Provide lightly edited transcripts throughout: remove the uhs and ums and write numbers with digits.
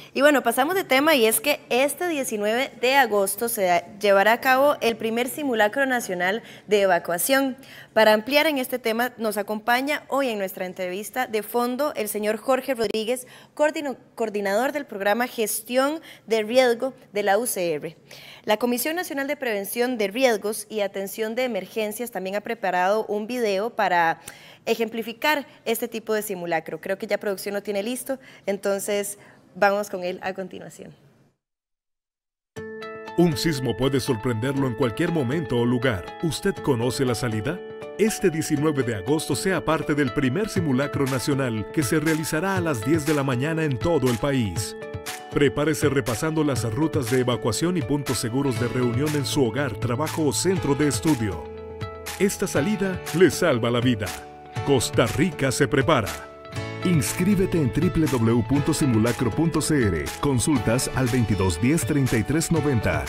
Y bueno, pasamos de tema y es que este 19 de agosto se llevará a cabo el primer simulacro nacional de evacuación. Para ampliar en este tema nos acompaña hoy en nuestra entrevista de fondo el señor Jorge Rodríguez, coordinador del programa Gestión de Riesgo de la UCR. La Comisión Nacional de Prevención de Riesgos y Atención de Emergencias también ha preparado un video para ejemplificar este tipo de simulacro. Creo que ya producción lo tiene listo, entonces vamos con él a continuación. Un sismo puede sorprenderlo en cualquier momento o lugar. ¿Usted conoce la salida? Este 19 de agosto sea parte del primer simulacro nacional que se realizará a las 10 de la mañana en todo el país. Prepárese repasando las rutas de evacuación y puntos seguros de reunión en su hogar, trabajo o centro de estudio. Esta salida le salva la vida. Costa Rica se prepara. Inscríbete en www.simulacro.cr. Consultas al 2210-3390.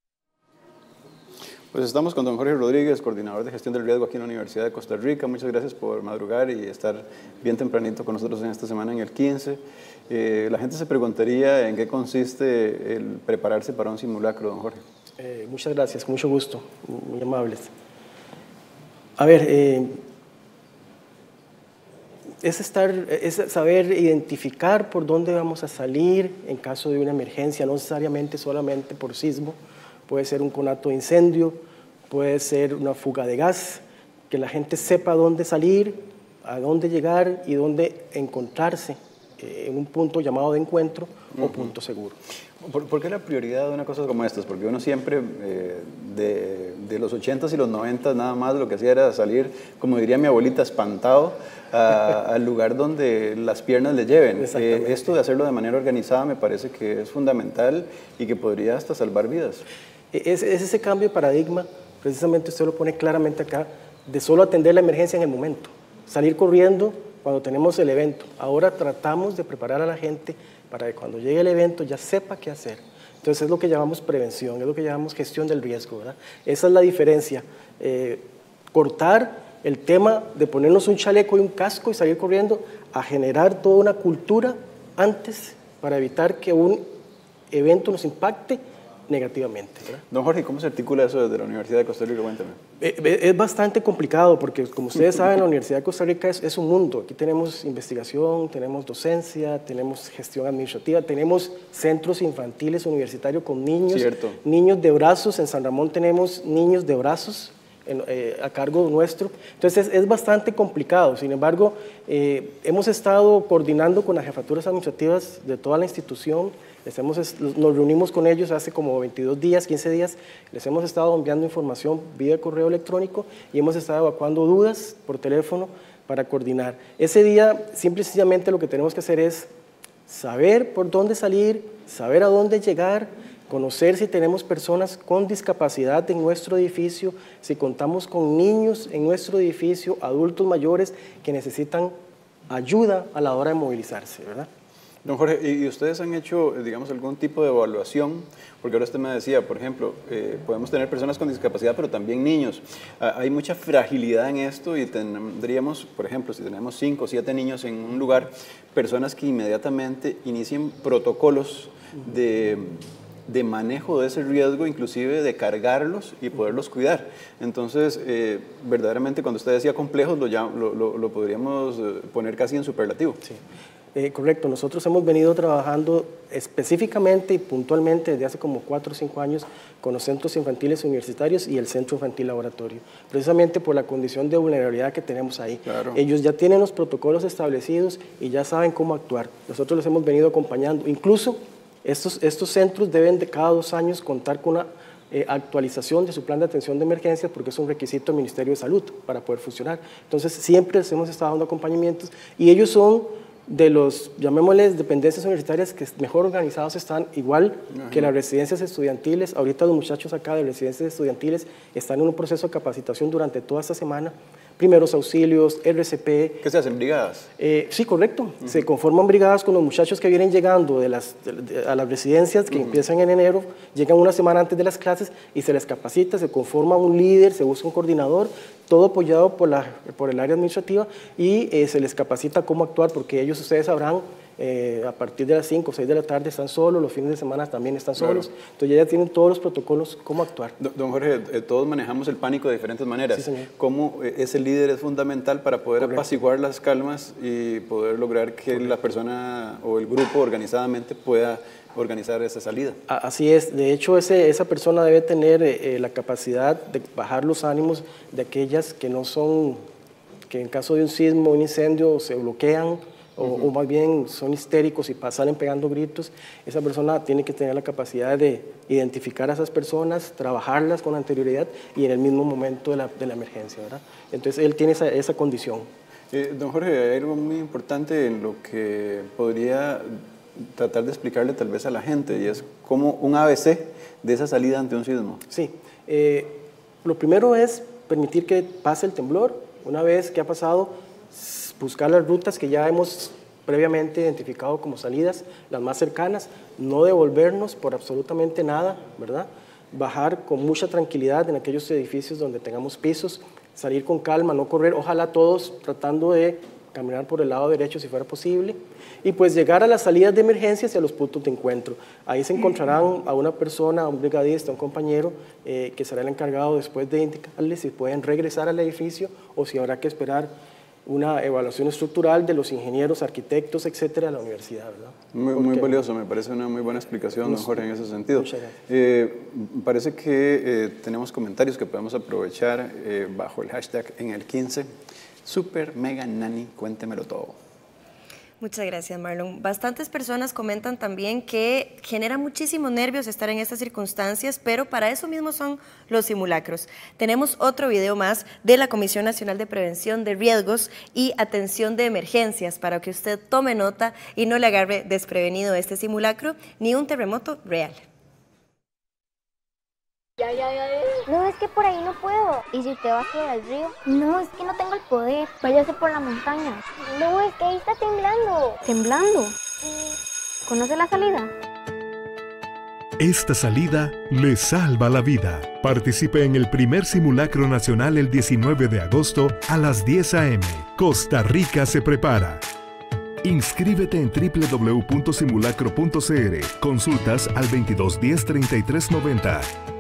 Pues estamos con don Jorge Rodríguez, coordinador de gestión del riesgo aquí en la Universidad de Costa Rica. Muchas gracias por madrugar y estar bien tempranito con nosotros en esta semana en el 15. La gente se preguntaría en qué consiste el prepararse para un simulacro, don Jorge. Muchas gracias, con mucho gusto, muy amables. A ver, es saber identificar por dónde vamos a salir en caso de una emergencia, no necesariamente solamente por sismo, puede ser un conato de incendio, puede ser una fuga de gas, que la gente sepa dónde salir, a dónde llegar y dónde encontrarse en un punto llamado de encuentro o punto seguro. ¿Por qué la prioridad de una cosa como estas? Porque uno siempre, de los 80s y los 90s, nada más lo que hacía era salir, como diría mi abuelita, espantado al lugar donde las piernas le lleven. Esto de hacerlo de manera organizada me parece que es fundamental y que podría hasta salvar vidas. Es ese cambio de paradigma, precisamente usted lo pone claramente acá, de solo atender la emergencia en el momento, salir corriendo cuando tenemos el evento. Ahora tratamos de preparar a la gente para que cuando llegue el evento ya sepa qué hacer. Entonces es lo que llamamos prevención, es lo que llamamos gestión del riesgo, ¿verdad? Esa es la diferencia. Cortar el tema de ponernos un chaleco y un casco y salir corriendo a generar toda una cultura antes para evitar que un evento nos impacte negativamente, ¿verdad? Don Jorge, ¿cómo se articula eso desde la Universidad de Costa Rica? Cuéntame. Es bastante complicado porque, como ustedes saben, la Universidad de Costa Rica es un mundo. Aquí tenemos investigación, tenemos docencia, tenemos gestión administrativa, tenemos centros infantiles universitarios con niños, niños de brazos. En San Ramón tenemos niños de brazos a cargo nuestro. Entonces es bastante complicado. Sin embargo, hemos estado coordinando con las jefaturas administrativas de toda la institución. Nos reunimos con ellos hace como 22 días, 15 días, les hemos estado enviando información vía correo electrónico y hemos estado evacuando dudas por teléfono para coordinar. Ese día, simple y sencillamente lo que tenemos que hacer es saber por dónde salir, saber a dónde llegar, conocer si tenemos personas con discapacidad en nuestro edificio, si contamos con niños en nuestro edificio, adultos mayores que necesitan ayuda a la hora de movilizarse, ¿verdad? Don Jorge, ¿y ustedes han hecho, digamos, algún tipo de evaluación? Porque ahora usted me decía, por ejemplo, podemos tener personas con discapacidad, pero también niños. Hay mucha fragilidad en esto y tendríamos, por ejemplo, si tenemos 5 o 7 niños en un lugar, personas que inmediatamente inicien protocolos de manejo de ese riesgo, inclusive de cargarlos y poderlos cuidar. Entonces, verdaderamente, cuando usted decía complejos, lo podríamos poner casi en superlativo. Sí. Correcto, nosotros hemos venido trabajando específicamente y puntualmente desde hace como 4 o 5 años con los centros infantiles universitarios y el Centro Infantil Laboratorio, precisamente por la condición de vulnerabilidad que tenemos ahí. Claro. Ellos ya tienen los protocolos establecidos y ya saben cómo actuar. Nosotros los hemos venido acompañando. Incluso estos centros deben de cada 2 años contar con una actualización de su plan de atención de emergencias porque es un requisito del Ministerio de Salud para poder funcionar. Entonces siempre les hemos estado dando acompañamientos y ellos son de los, llamémosles, dependencias universitarias que mejor organizados están, igual que las residencias estudiantiles. Ahorita los muchachos acá de residencias estudiantiles están en un proceso de capacitación durante toda esta semana. Primeros auxilios, RCP. ¿Qué se hacen? ¿Brigadas? Sí, correcto. Se conforman brigadas con los muchachos que vienen llegando a las residencias que empiezan en enero, llegan una semana antes de las clases y se les capacita, se conforma un líder, se busca un coordinador, todo apoyado por el área administrativa y se les capacita cómo actuar porque ellos, ustedes sabrán, a partir de las 5 o 6 de la tarde están solos, los fines de semana también están solos, entonces ya tienen todos los protocolos cómo actuar. Don Jorge, todos manejamos el pánico de diferentes maneras. Sí, señor. ¿Cómo ese líder es fundamental para poder apaciguar las calmas y poder lograr que la persona o el grupo organizadamente pueda organizar esa salida? Así es, de hecho esa persona debe tener la capacidad de bajar los ánimos de aquellas que no son, que en caso de un sismo, un incendio se bloquean o más bien son histéricos y salen pegando gritos. Esa persona tiene que tener la capacidad de identificar a esas personas, trabajarlas con anterioridad y en el mismo momento de la emergencia, ¿verdad? Entonces él tiene esa condición. Don Jorge, hay algo muy importante en lo que podría tratar de explicarle tal vez a la gente, y es como un ABC de esa salida ante un sismo. Sí, lo primero es permitir que pase el temblor. Una vez que ha pasado, buscar las rutas que ya hemos previamente identificado como salidas, las más cercanas, no devolvernos por absolutamente nada, ¿verdad? Bajar con mucha tranquilidad en aquellos edificios donde tengamos pisos, salir con calma, no correr, ojalá todos tratando de caminar por el lado derecho si fuera posible, y pues llegar a las salidas de emergencia y a los puntos de encuentro. Ahí se encontrarán a una persona, a un brigadista, a un compañero, que será el encargado después de indicarles si pueden regresar al edificio o si habrá que esperar una evaluación estructural de los ingenieros, arquitectos, etcétera, de la universidad, ¿verdad? Muy valioso, me parece una muy buena explicación, don Jorge, en ese sentido. Muchas gracias. Parece que tenemos comentarios que podemos aprovechar bajo el hashtag en el 15. Super Mega Nani, cuéntemelo todo. Muchas gracias, Marlon. Bastantes personas comentan también que genera muchísimos nervios estar en estas circunstancias, pero para eso mismo son los simulacros. Tenemos otro video más de la Comisión Nacional de Prevención de Riesgos y Atención de Emergencias para que usted tome nota y no le agarre desprevenido este simulacro ni un terremoto real. Ya. No, es que por ahí no puedo. ¿Y si usted va por el río? No, es que no tengo el poder. Váyase por la montaña. No, es que ahí está temblando. ¿Temblando? ¿Conoce la salida? Esta salida le salva la vida. Participe en el primer simulacro nacional el 19 de agosto a las 10 a.m. Costa Rica se prepara. Inscríbete en www.simulacro.cr. Consultas al 2210-3390.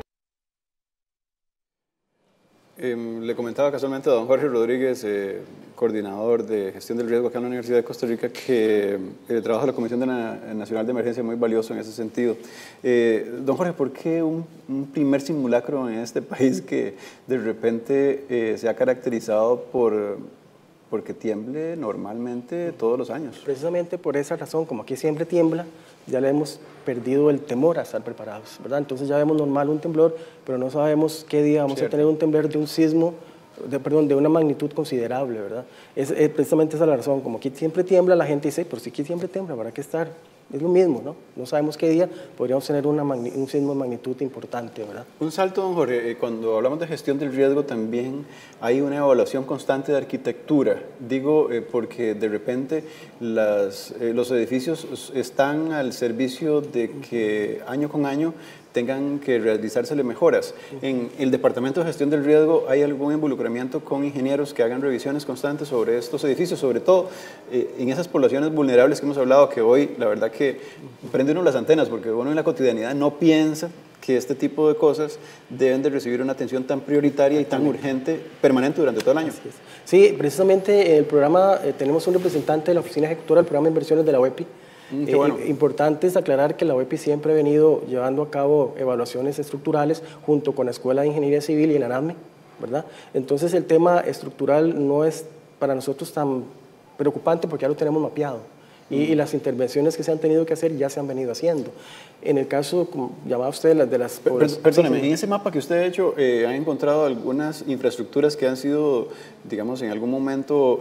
Le comentaba casualmente a don Jorge Rodríguez, coordinador de gestión del riesgo acá en la Universidad de Costa Rica, que el trabajo de la Comisión Nacional de Emergencia es muy valioso en ese sentido. Don Jorge, ¿por qué un primer simulacro en este país que de repente se ha caracterizado porque tiemble normalmente todos los años? Precisamente por esa razón, como aquí siempre tiembla, ya le hemos perdido el temor a estar preparados, ¿verdad? Entonces ya vemos normal un temblor, pero no sabemos qué día vamos a tener un temblor de un sismo, de una magnitud considerable, ¿verdad? Precisamente esa es la razón, como aquí siempre tiembla, la gente dice, pero si aquí siempre tiembla, ¿para qué estar? Es lo mismo, ¿no? No sabemos qué día podríamos tener un sismo de magnitud importante, ¿verdad? Un salto, don Jorge, cuando hablamos de gestión del riesgo también hay una evaluación constante de arquitectura. Digo, porque de repente los edificios están al servicio de que año con año tengan que realizársele mejoras. En el Departamento de Gestión del Riesgo, ¿hay algún involucramiento con ingenieros que hagan revisiones constantes sobre estos edificios, sobre todo en esas poblaciones vulnerables que hemos hablado, que hoy la verdad que prende uno las antenas, porque uno en la cotidianidad no piensa que este tipo de cosas deben de recibir una atención tan prioritaria y tan urgente, permanente durante todo el año? Sí, precisamente en el programa tenemos un representante de la Oficina Ejecutora del Programa de Inversiones de la UEPI. Bueno. Importante es aclarar que la UEPI siempre ha venido llevando a cabo evaluaciones estructurales junto con la Escuela de Ingeniería Civil y el ANADME, ¿verdad? Entonces el tema estructural no es para nosotros tan preocupante porque ya lo tenemos mapeado y las intervenciones que se han tenido que hacer ya se han venido haciendo. En el caso, como llamaba usted, de las... Perdóneme, en ese mapa que usted ha hecho, ¿han encontrado algunas infraestructuras que han sido, digamos, en algún momento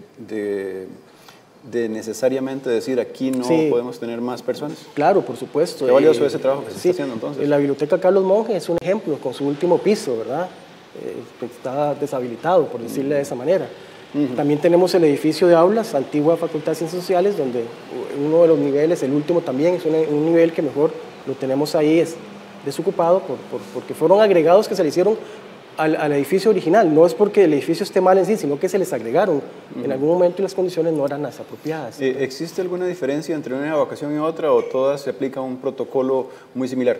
de necesariamente decir aquí no podemos tener más personas? Claro, por supuesto. Qué valioso ese trabajo que se está haciendo entonces. La Biblioteca Carlos Monge es un ejemplo, con su último piso, ¿verdad? Está deshabilitado, por decirle de esa manera. También tenemos el edificio de aulas, antigua Facultad de Ciencias Sociales, donde uno de los niveles, el último también, es un nivel que mejor lo tenemos ahí, es desocupado porque fueron agregados que se le hicieron al edificio original. No es porque el edificio esté mal en sí, sino que se les agregaron en algún momento y las condiciones no eran las apropiadas. ¿Existe alguna diferencia entre una evacuación y otra o todas se aplica un protocolo muy similar?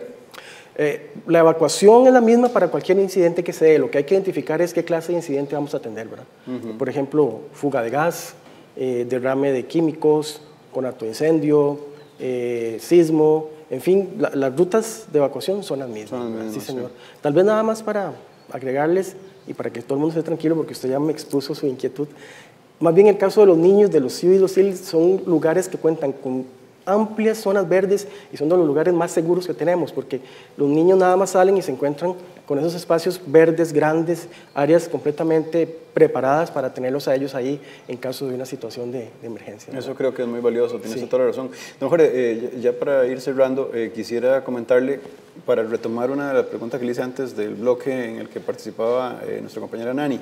La evacuación es la misma para cualquier incidente que se dé. Lo que hay que identificar es qué clase de incidente vamos a atender, ¿verdad? Por ejemplo, fuga de gas, derrame de químicos, conato de incendio, sismo, en fin, las rutas de evacuación son las mismas. Sí, señor. Sí. Tal vez nada más para agregarles y para que todo el mundo esté tranquilo, porque usted ya me expuso su inquietud. Más bien el caso de los niños, de los CIU y los CIL, son lugares que cuentan con amplias zonas verdes y son de los lugares más seguros que tenemos, porque los niños nada más salen y se encuentran con esos espacios verdes, grandes, áreas completamente preparadas para tenerlos a ellos ahí en caso de una situación de emergencia, ¿no? Eso creo que es muy valioso, tienes toda la razón. Don Jorge, ya para ir cerrando, quisiera comentarle, para retomar una de las preguntas que le hice antes del bloque en el que participaba nuestra compañera Nani,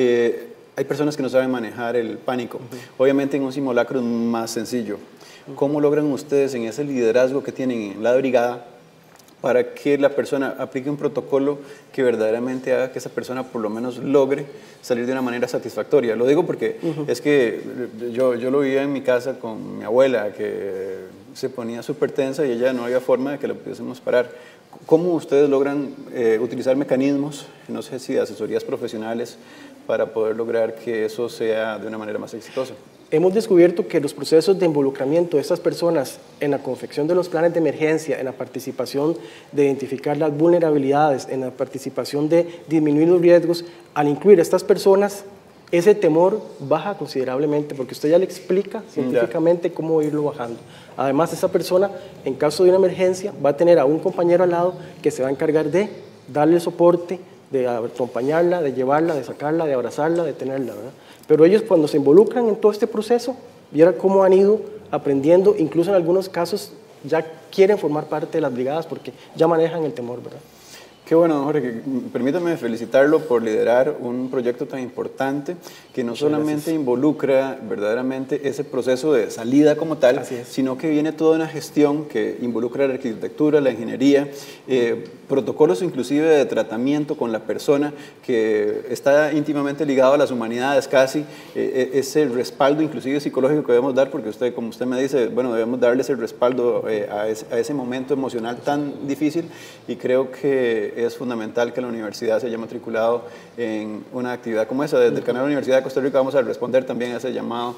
hay personas que no saben manejar el pánico. Obviamente en un simulacro es más sencillo. ¿Cómo logran ustedes en ese liderazgo que tienen en la brigada para que la persona aplique un protocolo que verdaderamente haga que esa persona por lo menos logre salir de una manera satisfactoria? Lo digo porque es que yo lo vivía en mi casa con mi abuela, que se ponía súper tensa y ella no había forma de que la pudiésemos parar. ¿Cómo ustedes logran utilizar mecanismos, no sé si de asesorías profesionales, para poder lograr que eso sea de una manera más exitosa? Hemos descubierto que los procesos de involucramiento de estas personas en la confección de los planes de emergencia, en la participación de identificar las vulnerabilidades, en la participación de disminuir los riesgos, al incluir a estas personas, ese temor baja considerablemente, porque usted ya le explica científicamente cómo irlo bajando. Además, esa persona, en caso de una emergencia, va a tener a un compañero al lado que se va a encargar de darle soporte, de acompañarla, de llevarla, de sacarla, de abrazarla, de tenerla, ¿verdad? Pero ellos, cuando se involucran en todo este proceso, vieran cómo han ido aprendiendo, incluso en algunos casos ya quieren formar parte de las brigadas porque ya manejan el temor, ¿verdad? Qué bueno, don Jorge. Permítame felicitarlo por liderar un proyecto tan importante que no solamente involucra verdaderamente ese proceso de salida como tal, sino que viene toda una gestión que involucra la arquitectura, la ingeniería, protocolos inclusive de tratamiento con la persona, que está íntimamente ligado a las humanidades casi, ese respaldo inclusive psicológico que debemos dar, porque usted, como usted me dice, bueno, debemos darles el respaldo a ese momento emocional tan difícil, y creo que es fundamental que la universidad se haya matriculado en una actividad como esa. Desde el canal de la Universidad de Costa Rica vamos a responder también a ese llamado.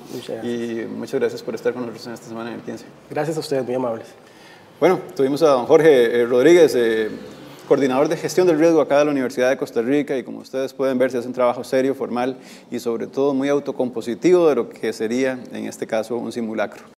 Y muchas gracias por estar con nosotros en esta semana en el 15. Gracias a ustedes, muy amables. Bueno, tuvimos a don Jorge Rodríguez, coordinador de gestión del riesgo acá de la Universidad de Costa Rica, y como ustedes pueden ver, se hace un trabajo serio, formal y sobre todo muy autocompositivo de lo que sería en este caso un simulacro.